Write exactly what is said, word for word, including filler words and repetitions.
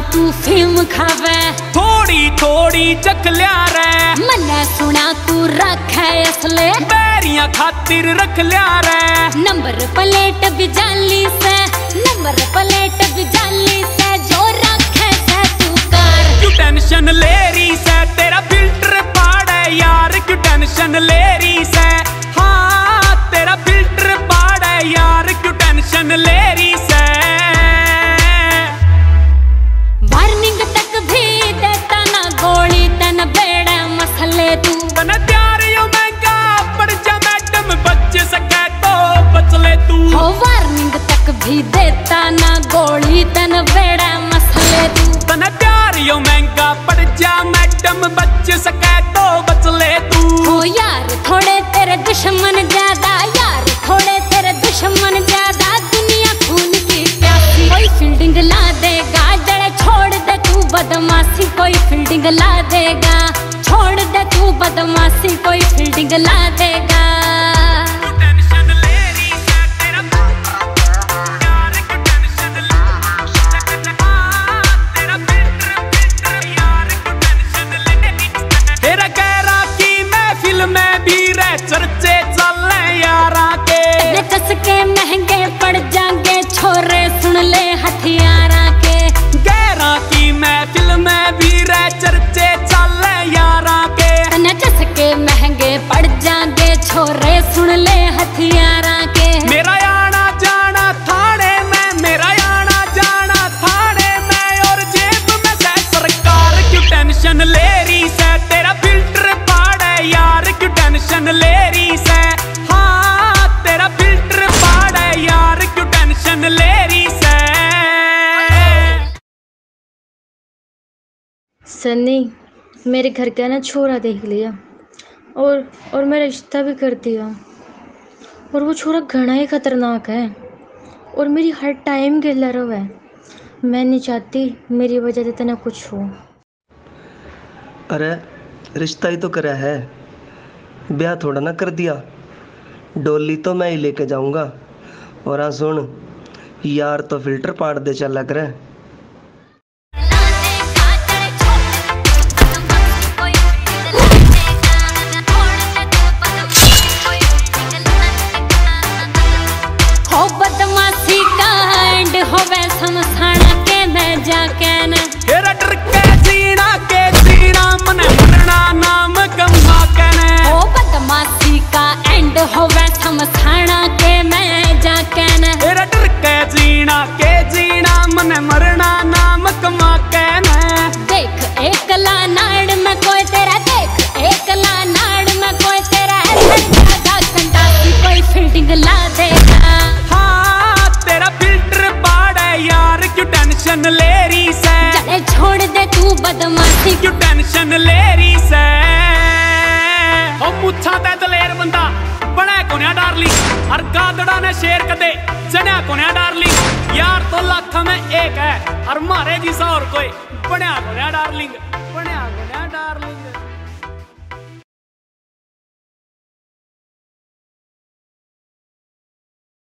तू फिल्म खावे, थोड़ी थोड़ी चख लिया रे। मन्ने सुना तू रखे असले, बैरियां खातिर रख लिया रे। नंबर प्लेट भी जाली से, नंबर प्लेट भी जाली से, जो रखे से तू कर। क्यों टेंशन ले रही से, तेरा फिल्टर पाड़े यार। क्यों टेंशन ले रही से, हाँ तेरा फिल्टर पाड़े यार। क्यों टेंशन ले रही से। वार्निंग तक भी देता ना गोली, तन बेड़ा मसले तू। तन प्यार यो महंगा पड़ जा मैडम, बच सके तो बच ले तू। हो वार्निंग तक भी देता ना गोली, तन बेड़ा मसले तू। तन प्यार यो महंगा पड़ जा मैडम, बच सके तो बच ले तू। हो यार थोड़े तेरे दुश्मन ज्यादा, यार थोड़े तेरे दुश्मन ज्यादा। दुनिया खून की प्यासी, कोई फील्डिंग ला देगा, जड़े छोड़ दे तू बदमाशी। कोई फील्डिंग ला देगा, छोड़ दे तू बदमाशी। कोई फील्डिंग ला देगा। चर्चे चले यारा के, चस्के महंगे पड़ जाएंगे छोरे, सुन ले हथियारा के। गैरा की महफिल में भी रह चर्चे चले यारा के। चस्के महंगे पड़ जाएंगे छोरे, सुन ले हथियारा के। मेरा आना जाना थाने में, मेरा आना जाना थाने में, और जेब में से सरकार। क्यों टेंशन ले रही से, तेरा फिल्टर पाड़े यार। क्यों टेंशन ले रही से, हाँ तेरा फिल्टर पाड़े यार। क्यों टेंशन ले रही से। सन्नी मेरे घर का ना छोरा देख लिया, और और मैं रिश्ता भी कर दिया, और वो छोरा घना ही खतरनाक है, और मेरी हर टाइम गिला रहा है। मैं नहीं चाहती मेरी वजह से इतना कुछ हो। अरे रिश्ता ही तो करा है, ब्याह थोड़ा ना कर दिया। डोली तो मैं ही लेके जाऊंगा। और हाँ सुन यार, तो फिल्टर पाड़ दे चला करे। हो बदमाशी का एंड होवे समसाना के मैं जाके न। तेरा डर के जीना के जीना, मने मरना नाम गम्मा कहने। हो बदमाशी का एंड होवे समसाना के मैं जाके न। तेरा डर के जीना के जीना, मने मरना नाम गम्मा कहने। देख एक ला नाड़ में कोई तेरा, देख एक ला नाड़ में कोई तेरा, ऐसा कंटासी कोई फील्डिंग ला देगा। हाँ तेरा फिल्टर पाड़े यार। क्यों टेंशन ले रही से, चले छोड़ दे तू बदमाशी। क्यों टेंशन ले रही से। ओ मुच्छा ते दलेर बंदा बड़ा कोन्या डार्लिंग, हर गादड़ा ने शेर कदे जन्या कोन्या डार्लिंग। यार तो लाख में एक है, और मारे जिसा और कोई बड़ा कोन्या डार्लिंग, बड़ा कोन्या डार्लिंग।